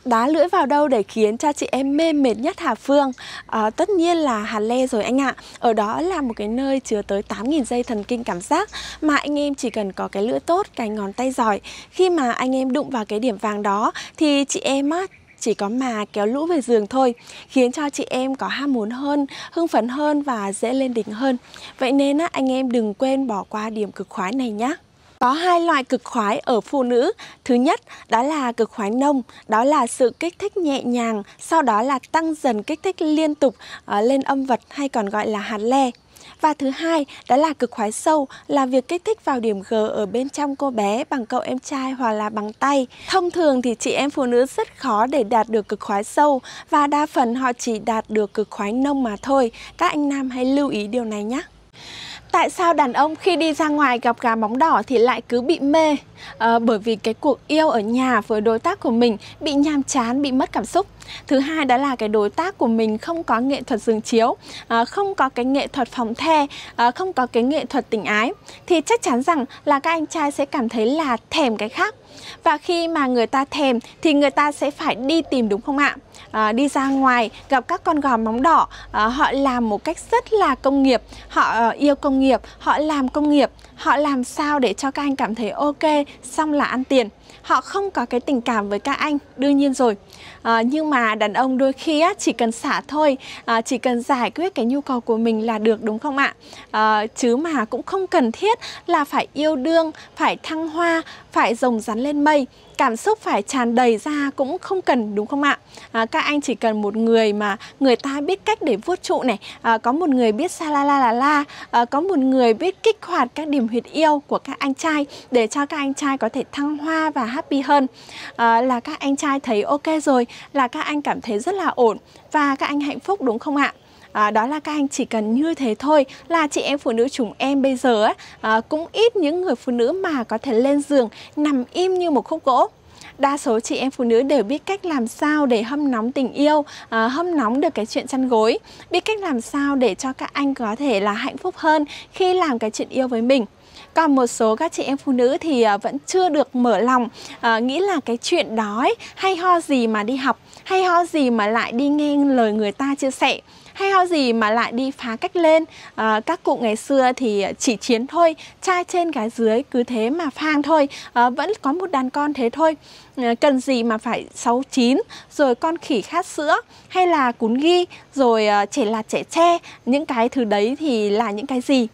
Đá lưỡi vào đâu để khiến cho chị em mê mệt nhất hả Phương? Tất nhiên là hạt le rồi anh ạ. Ở đó là một cái nơi chứa tới 8.000 dây thần kinh cảm giác mà anh em chỉ cần có cái lưỡi tốt, cái ngón tay giỏi. Khi mà anh em đụng vào cái điểm vàng đó thì chị em chỉ có mà kéo lũ về giường thôi, khiến cho chị em có ham muốn hơn, hưng phấn hơn và dễ lên đỉnh hơn. Vậy nên anh em đừng quên bỏ qua điểm cực khoái này nhé. Có hai loại cực khoái ở phụ nữ. Thứ nhất đó là cực khoái nông, đó là sự kích thích nhẹ nhàng, sau đó là tăng dần kích thích liên tục lên âm vật hay còn gọi là hạt le. Và thứ hai đó là cực khoái sâu, là việc kích thích vào điểm G ở bên trong cô bé bằng cậu em trai hoặc là bằng tay. Thông thường thì chị em phụ nữ rất khó để đạt được cực khoái sâu và đa phần họ chỉ đạt được cực khoái nông mà thôi. Các anh nam hãy lưu ý điều này nhé. Tại sao đàn ông khi đi ra ngoài gặp gà bóng đỏ thì lại cứ bị mê? Bởi vì cái cuộc yêu ở nhà với đối tác của mình bị nhàm chán, bị mất cảm xúc. Thứ hai đó là cái đối tác của mình không có nghệ thuật giường chiếu, không có cái nghệ thuật phòng the, không có cái nghệ thuật tình ái. Thì chắc chắn rằng là các anh trai sẽ cảm thấy là thèm cái khác. Và khi mà người ta thèm thì người ta sẽ phải đi tìm, đúng không ạ? Đi ra ngoài gặp các con gà bóng đỏ, họ làm một cách rất là công nghiệp, họ yêu công nghiệp, họ làm công nghiệp, họ làm sao để cho các anh cảm thấy ok, xong là ăn tiền. Họ không có cái tình cảm với các anh, đương nhiên rồi. Nhưng mà đàn ông đôi khi chỉ cần xả thôi, chỉ cần giải quyết cái nhu cầu của mình là được, đúng không ạ? Chứ mà cũng không cần thiết là phải yêu đương, phải thăng hoa, phải rồng rắn lên mây. Cảm xúc phải tràn đầy ra cũng không cần, đúng không ạ? Các anh chỉ cần một người mà người ta biết cách để vuốt trụ này, có một người biết sa la la la la, có một người biết kích hoạt các điểm huyệt yêu của các anh trai để cho các anh trai có thể thăng hoa và happy hơn. Là các anh trai thấy ok rồi, là các anh cảm thấy rất là ổn và các anh hạnh phúc, đúng không ạ? Đó là các anh chỉ cần như thế thôi là chị em phụ nữ chúng em bây giờ cũng ít những người phụ nữ mà có thể lên giường nằm im như một khúc gỗ. Đa số chị em phụ nữ đều biết cách làm sao để hâm nóng tình yêu, hâm nóng được cái chuyện chăn gối, biết cách làm sao để cho các anh có thể là hạnh phúc hơn khi làm cái chuyện yêu với mình. Còn một số các chị em phụ nữ thì vẫn chưa được mở lòng, nghĩ là cái chuyện đó hay ho gì mà đi học, hay ho gì mà lại đi nghe lời người ta chia sẻ, hay ho gì mà lại đi phá cách lên. Các cụ ngày xưa thì chỉ chiến thôi, trai trên gái dưới cứ thế mà phang thôi, vẫn có một đàn con thế thôi. Cần gì mà phải 6, 9, rồi con khỉ khát sữa, hay là cún ghi, rồi trẻ lạt trẻ tre. Những cái thứ đấy thì là những cái gì?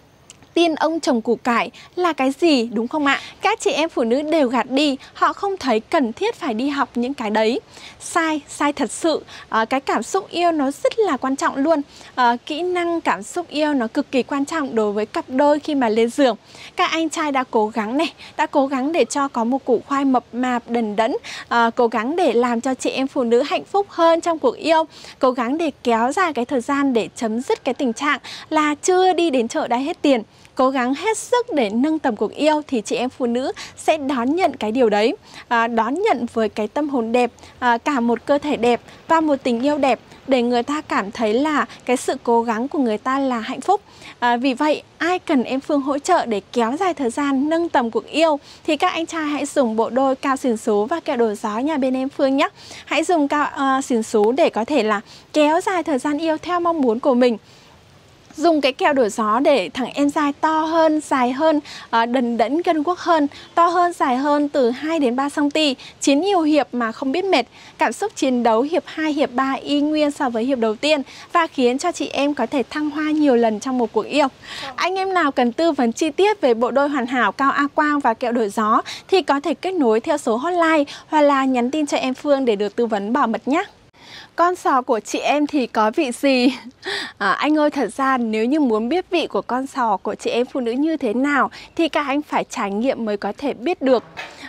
Tiên ông trồng củ cải là cái gì, đúng không ạ? Các chị em phụ nữ đều gạt đi, họ không thấy cần thiết phải đi học những cái đấy. Sai, sai thật sự. Cái cảm xúc yêu nó rất là quan trọng luôn. Kỹ năng cảm xúc yêu nó cực kỳ quan trọng đối với cặp đôi khi mà lên giường. Các anh trai đã cố gắng này, đã cố gắng để cho có một củ khoai mập mạp đần đẫn, cố gắng để làm cho chị em phụ nữ hạnh phúc hơn trong cuộc yêu, cố gắng để kéo dài cái thời gian để chấm dứt cái tình trạng là chưa đi đến chợ đã hết tiền. Cố gắng hết sức để nâng tầm cuộc yêu thì chị em phụ nữ sẽ đón nhận cái điều đấy, đón nhận với cái tâm hồn đẹp, cả một cơ thể đẹp và một tình yêu đẹp, để người ta cảm thấy là cái sự cố gắng của người ta là hạnh phúc. Vì vậy ai cần em Phương hỗ trợ để kéo dài thời gian, nâng tầm cuộc yêu thì các anh trai hãy dùng bộ đôi cao xỉn xú và kẹo đổi gió nhà bên em Phương nhé. Hãy dùng cao xỉn xú để có thể là kéo dài thời gian yêu theo mong muốn của mình. Dùng cái kẹo đổi gió để thằng em trai to hơn, dài hơn, đần đẫn gân guốc hơn, to hơn, dài hơn từ 2 đến 3 cm, chiến nhiều hiệp mà không biết mệt. Cảm xúc chiến đấu hiệp 2, hiệp 3 y nguyên so với hiệp đầu tiên và khiến cho chị em có thể thăng hoa nhiều lần trong một cuộc yêu. Anh em nào cần tư vấn chi tiết về bộ đôi hoàn hảo Cao A Quang và kẹo đổi gió thì có thể kết nối theo số hotline hoặc là nhắn tin cho em Phương để được tư vấn bảo mật nhé. Con sò của chị em thì có vị gì? Anh ơi, thật ra nếu như muốn biết vị của con sò của chị em phụ nữ như thế nào thì các anh phải trải nghiệm mới có thể biết được.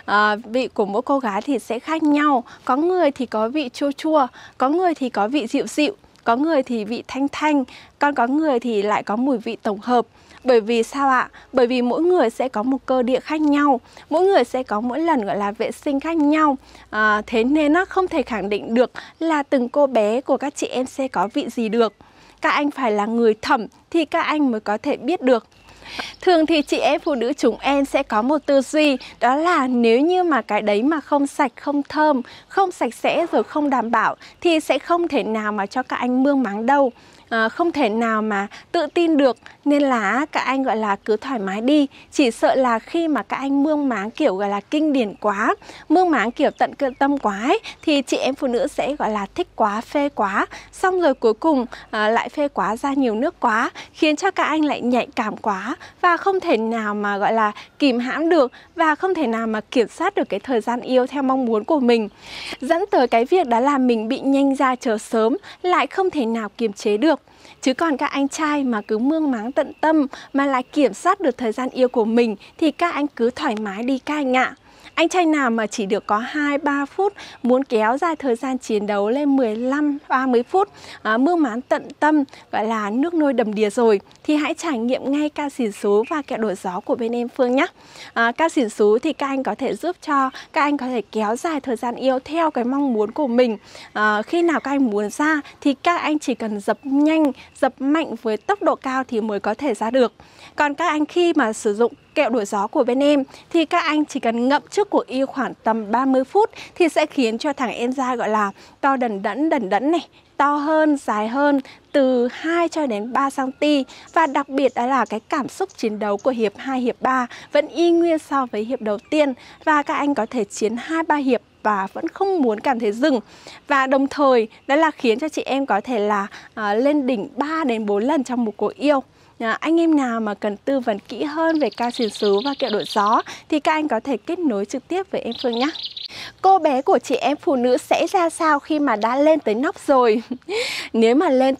Vị của mỗi cô gái thì sẽ khác nhau. Có người thì có vị chua chua, có người thì có vị dịu dịu, có người thì vị thanh thanh, còn có người thì lại có mùi vị tổng hợp. Bởi vì sao ạ? Bởi vì mỗi người sẽ có một cơ địa khác nhau, mỗi người sẽ có mỗi lần gọi là vệ sinh khác nhau. Thế nên nó không thể khẳng định được là từng cô bé của các chị em sẽ có vị gì được. Các anh phải là người thẩm thì các anh mới có thể biết được. Thường thì chị em phụ nữ chúng em sẽ có một tư duy, đó là nếu như mà cái đấy mà không sạch, không thơm, không sạch sẽ rồi không đảm bảo thì sẽ không thể nào mà cho các anh mương máng đâu. Không thể nào mà tự tin được, nên là các anh gọi là cứ thoải mái đi. Chỉ sợ là khi mà các anh mương máng kiểu gọi là kinh điển quá, mương máng kiểu tận tâm quá ấy, thì chị em phụ nữ sẽ gọi là thích quá, phê quá, xong rồi cuối cùng lại phê quá ra nhiều nước quá, khiến cho các anh lại nhạy cảm quá và không thể nào mà gọi là kìm hãm được, và không thể nào mà kiểm soát được cái thời gian yêu theo mong muốn của mình, dẫn tới cái việc đó là mình bị nhanh ra chờ sớm, lại không thể nào kiềm chế được. Chứ còn các anh trai mà cứ mương máng tận tâm mà lại kiểm soát được thời gian yêu của mình thì các anh cứ thoải mái đi các anh ạ. Anh trai nào mà chỉ được có 2-3 phút muốn kéo dài thời gian chiến đấu lên 15-30 phút, mương máng tận tâm, gọi là nước nôi đầm đìa rồi, thì hãy trải nghiệm ngay cao xỉn xú và kẹo đổi gió của bên em Phương nhé. Cao xỉn xú thì các anh có thể giúp cho các anh có thể kéo dài thời gian yêu theo cái mong muốn của mình. Khi nào các anh muốn ra thì các anh chỉ cần dập nhanh, dập mạnh với tốc độ cao thì mới có thể ra được. Còn các anh khi mà sử dụng kẹo đổi gió của bên em thì các anh chỉ cần ngậm trước cuộc yêu khoảng tầm 30 phút thì sẽ khiến cho thằng em ra gọi là to đần đẫn này, to hơn, dài hơn từ 2 cho đến 3 cm. Và đặc biệt đó là cái cảm xúc chiến đấu của hiệp 2, hiệp 3 vẫn y nguyên so với hiệp đầu tiên, và các anh có thể chiến 2-3 hiệp và vẫn không muốn cảm thấy dừng. Và đồng thời đó là khiến cho chị em có thể là lên đỉnh 3 đến 4 lần trong một cuộc yêu. Anh em nào mà cần tư vấn kỹ hơn về cao xỉn xú và kẹo đổi gió thì các anh có thể kết nối trực tiếp với em Phương nhé. Cô bé của chị em phụ nữ sẽ ra sao khi mà đã lên tới nóc rồi? Nếu mà lên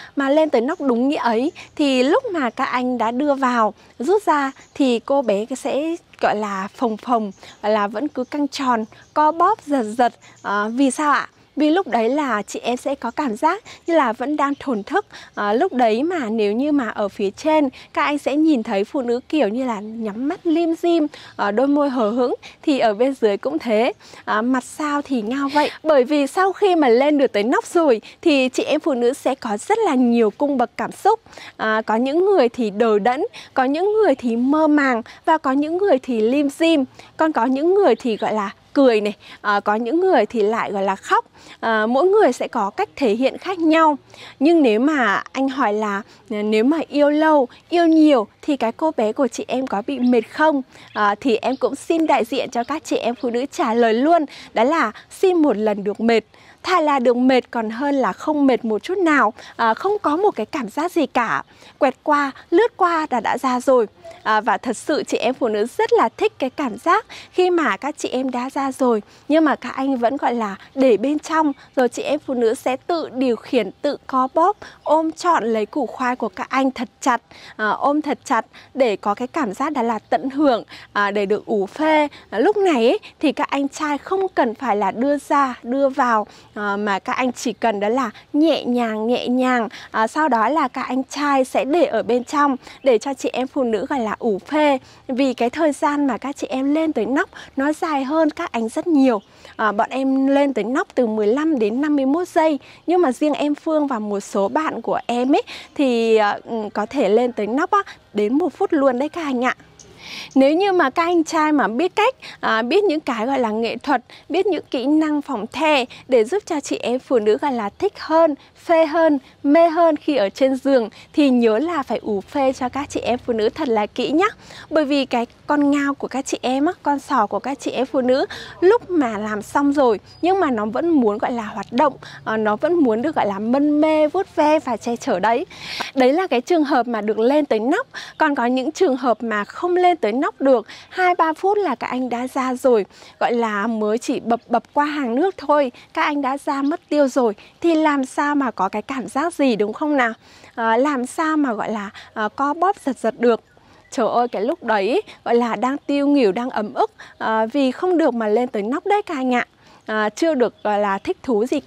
tới nóc đúng nghĩa ấy thì lúc mà các anh đã đưa vào, rút ra thì cô bé sẽ gọi là phồng phồng, gọi là vẫn cứ căng tròn, co bóp, giật. Vì sao ạ? Vì lúc đấy là chị em sẽ có cảm giác như là vẫn đang thổn thức. Lúc đấy mà nếu như mà ở phía trên các anh sẽ nhìn thấy phụ nữ kiểu như là nhắm mắt lim dim, đôi môi hờ hững, thì ở bên dưới cũng thế, mặt sao thì ngao vậy. Bởi vì sau khi mà lên được tới nóc rồi thì chị em phụ nữ sẽ có rất là nhiều cung bậc cảm xúc. Có những người thì đờ đẫn, có những người thì mơ màng, và có những người thì lim dim, còn có những người thì gọi là cười này, có những người thì lại gọi là khóc. Mỗi người sẽ có cách thể hiện khác nhau. Nhưng nếu mà anh hỏi là nếu mà yêu lâu, yêu nhiều thì cái cô bé của chị em có bị mệt không? Thì em cũng xin đại diện cho các chị em phụ nữ trả lời luôn. Đó là xin một lần được mệt. Thà là được mệt còn hơn là không mệt một chút nào, không có một cái cảm giác gì cả. Quẹt qua, lướt qua đã ra rồi. Và thật sự chị em phụ nữ rất là thích cái cảm giác khi mà các chị em đã ra rồi nhưng mà các anh vẫn gọi là để bên trong, rồi chị em phụ nữ sẽ tự điều khiển, tự co bóp, ôm trọn lấy củ khoai của các anh thật chặt, ôm thật chặt để có cái cảm giác đó là tận hưởng, để được ủ phê. Lúc này ấy, thì các anh trai không cần phải là đưa ra, đưa vào, mà các anh chỉ cần đó là nhẹ nhàng, sau đó là các anh trai sẽ để ở bên trong để cho chị em phụ nữ gọi là ủ phê. Vì cái thời gian mà các chị em lên tới nóc nó dài hơn các anh rất nhiều. Bọn em lên tới nóc từ 15 đến 51 giây. Nhưng mà riêng em Phương và một số bạn của em ấy thì có thể lên tới nóc đến 1 phút luôn đấy các anh ạ. Nếu như mà các anh trai mà biết cách, biết những cái gọi là nghệ thuật, biết những kỹ năng phòng the để giúp cho chị em phụ nữ gọi là thích hơn, phê hơn, mê hơn khi ở trên giường thì nhớ là phải ủ phê cho các chị em phụ nữ thật là kỹ nhé. Bởi vì cái con ngao của các chị em, con sò của các chị em phụ nữ lúc mà làm xong rồi nhưng mà nó vẫn muốn gọi là hoạt động, nó vẫn muốn được gọi là mân mê, vuốt ve và che chở đấy. Đấy là cái trường hợp mà được lên tới nóc. Còn có những trường hợp mà không lên tới nóc được, 2-3 phút là các anh đã ra rồi, gọi là mới chỉ bập qua hàng nước thôi, các anh đã ra mất tiêu rồi, thì làm sao mà có cái cảm giác gì, đúng không nào? Làm sao mà gọi là co bóp giật được. Trời ơi, cái lúc đấy gọi là đang tiêu nghỉu, đang ấm ức, vì không được mà lên tới nóc đấy các anh ạ. Chưa được gọi là thích thú gì cả.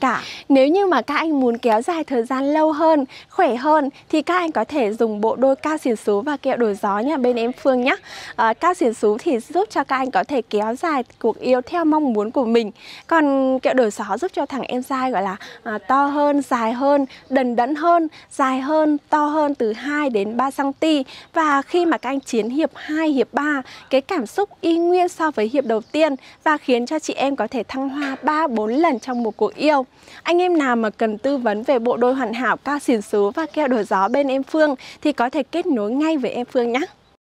Nếu như mà các anh muốn kéo dài thời gian lâu hơn, khỏe hơn thì các anh có thể dùng bộ đôi cao xỉn xú và kẹo đổi gió nha bên em Phương nhé. Cao xỉn xú thì giúp cho các anh có thể kéo dài cuộc yêu theo mong muốn của mình. Còn kẹo đổi gió giúp cho thằng em trai gọi là to hơn, dài hơn, đần đẫn hơn, dài hơn, to hơn từ 2 đến 3 cm. Và khi mà các anh chiến hiệp 2, hiệp 3, cái cảm xúc y nguyên so với hiệp đầu tiên và khiến cho chị em có thể thăng hoa 3-4 lần trong một cuộc yêu. Anh em nào mà cần tư vấn về bộ đôi hoàn hảo cao xỉn xú và kẹo đổi gió bên em Phương thì có thể kết nối ngay với em Phương nhé.